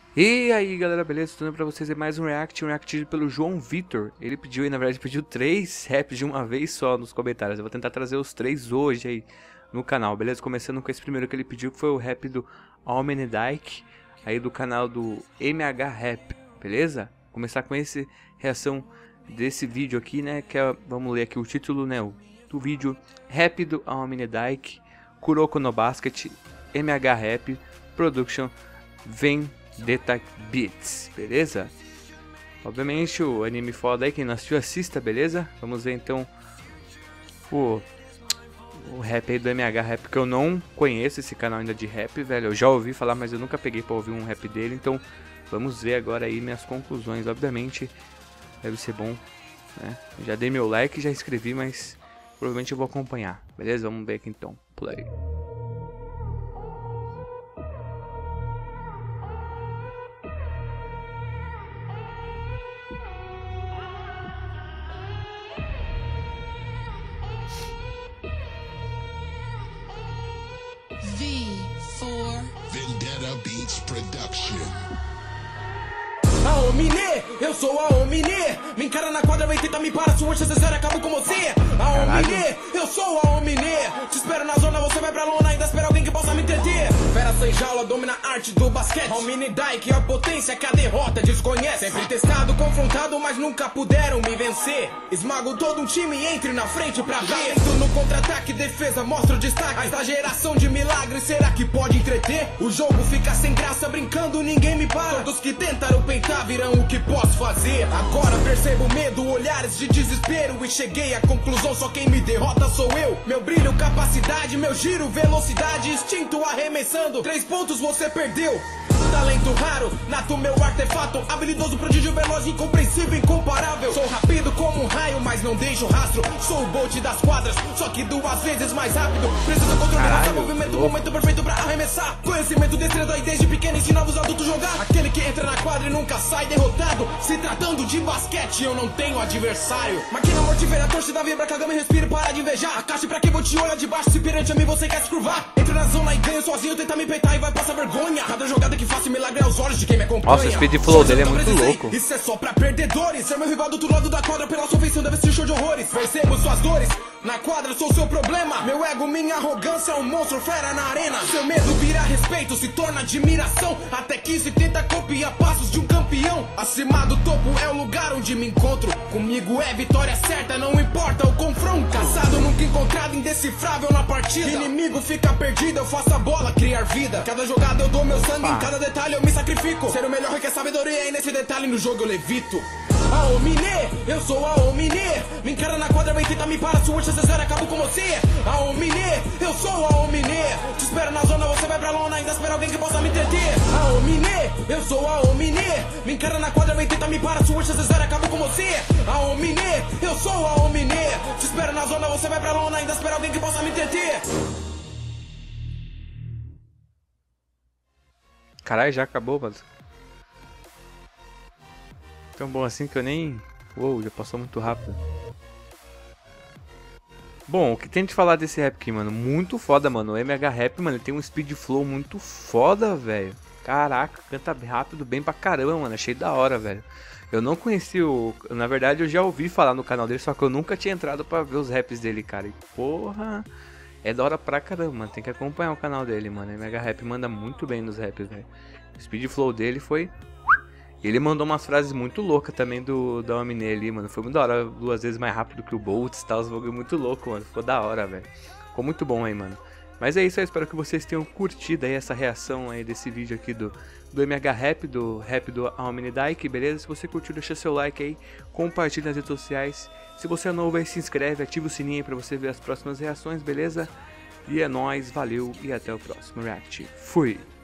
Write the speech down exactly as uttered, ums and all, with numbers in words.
E aí galera, beleza? Tudo bem pra vocês? É mais um react, um react pelo João Vitor. Ele pediu aí, na verdade, pediu três raps de uma vez só nos comentários. Eu vou tentar trazer os três hoje aí no canal, beleza? Começando com esse primeiro que ele pediu, que foi o rap do Almenedike, aí do canal do M H Rap, beleza? Começar com esse reação desse vídeo aqui, né? Que é, vamos ler aqui o título, né? O, do vídeo: Rap do Almenedike, Kuroko no Basket, M H Rap, Production, Vem Deta Beats, beleza? Obviamente o anime foda aí, quem não assistiu assista, beleza? Vamos ver então o, o rap aí do M H Rap, que eu não conheço esse canal ainda de rap, velho. Eu já ouvi falar, mas eu nunca peguei pra ouvir um rap dele, então vamos ver agora aí minhas conclusões. Obviamente deve ser bom, né? Já dei meu like, já escrevi, mas provavelmente eu vou acompanhar, beleza? Vamos ver aqui então, play. V for Vendetta Beats Production. A Omine, eu sou a Omine. Me encara na quadra, vem tentar me parar. Sua chance zero, acabo com você. A Omine, eu sou a Omine. Te espero na zona, você vai pra lona. Ainda espera alguém que possa me entreter. Fera sem jaula, domina a arte do basquete. Almenedike, a potência que a derrota desconhece. Sempre testado, confrontado, mas nunca puderam me vencer. Esmago todo um time, entre na frente pra ver. Talento no contra-ataque, defesa, mostra o destaque. Esta geração de milagres, será que pode entreter? O jogo fica sem graça, brincando, ninguém me para. Todos que tentaram peitar virão o que posso fazer. Agora percebo medo, olhares de desespero. E cheguei à conclusão, só quem me derrota sou eu. Meu brilho, capacidade, meu giro, velocidade, instinto arremessando. Três pontos você perdeu. Talento raro, nato meu artefato. Habilidoso, prodígio, veloz, incompreensível, incomparável. Sou rápido como um raio, mas não deixo rastro. Sou o Bolt das quadras, só que duas vezes mais rápido. Preciso controlar esse movimento, louco. Momento perfeito pra arremessar. Conhecimento destreza e desde pequeno ensina os adultos jogar. Aquele que entra na quadra e nunca sai derrotado. Se tratando de basquete, eu não tenho adversário. Máquina mortífera, a torcida vibra, caga, me respira e para de invejar. A caixa pra quem vou te olhar de baixo, se perante a mim você quer se curvar. Entro na zona e ganho sozinho, tenta me peitar e vai passar vergonha. Cada jogada que faço milagre aos olhos de quem me acompanha. Nossa, o speed flow dele é muito louco. Isso é só pra perdedores. Ser meu rival do outro lado da quadra pela sua ofensiva deve ser show de horrores. Percebo suas dores, na quadra sou seu problema. Meu ego, minha arrogância é um monstro fera na arena. Seu medo vira respeito, se torna admiração. Até que se tenta copiar passos de um campeão. Acima do topo é o lugar onde me encontro. Comigo é vitória certa, não importa o confronto. Caçado, nunca encontrado, indecifrável na partida. Inimigo fica perdido, eu faço a bola criar vida. Cada jogada eu dou meu sangue, em cada detalhe eu me sacrifico. Ser o melhor requer sabedoria e nesse detalhe no jogo eu levito. A Omine, eu sou a Omine. Me encara na quadra, vem tentar me parar. Sua chance zero, acabo com você. A Omine, eu sou a Omine. Te espero na zona, você vai pra lona. Ainda espera alguém que possa me entreter. A Omine, eu sou a Omine. Me encara na quadra, vem tentar me parar. Sua chance zero, acabo com você. A Omine, eu sou a Omine. Te espero na zona, você vai pra lona. Ainda espera alguém que possa me entreter. Caralho, já acabou, mano. Tão bom assim que eu nem... Uou, já passou muito rápido. Bom, o que tem de falar desse rap aqui, mano? Muito foda, mano. O M H Rap, mano, ele tem um speed flow muito foda, velho. Caraca, canta rápido bem pra caramba, mano. Achei da hora, velho. Eu não conheci o... Na verdade, eu já ouvi falar no canal dele, só que eu nunca tinha entrado pra ver os raps dele, cara. E porra... É da hora pra caramba, mano. Tem que acompanhar o canal dele, mano. O M H Rap manda muito bem nos raps, velho. O speed flow dele foi... Ele mandou umas frases muito loucas também do da Omine ali, mano. Foi muito da hora, duas vezes mais rápido que o Boltz e tal. Os bagulho muito louco, mano. Ficou da hora, velho. Ficou muito bom aí, mano. Mas é isso, eu espero que vocês tenham curtido aí essa reação aí desse vídeo aqui do, do M H Rap, do rap do Almenedike, beleza? Se você curtiu, deixa seu like aí, compartilha nas redes sociais. Se você é novo aí, se inscreve, ativa o sininho aí pra você ver as próximas reações, beleza? E é nóis, valeu e até o próximo react. Fui!